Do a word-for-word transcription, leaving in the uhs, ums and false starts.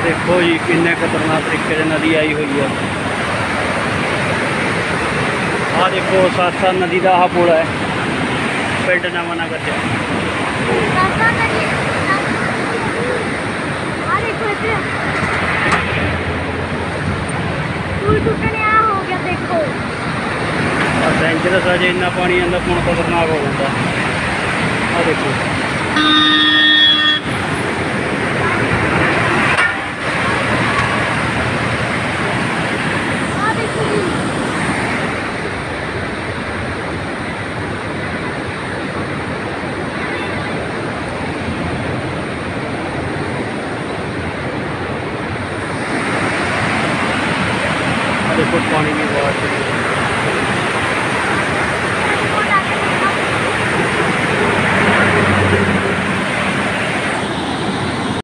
देखो जी किन्ने खतरनाक तरीके से नदी आई हुई है। आ देखो सासा नदी का आ पुल है पिंड नवांनगर से। डेंजरस है जो इन्ना पानी अंदर कौन खतरनाक हो जाता। आ देखो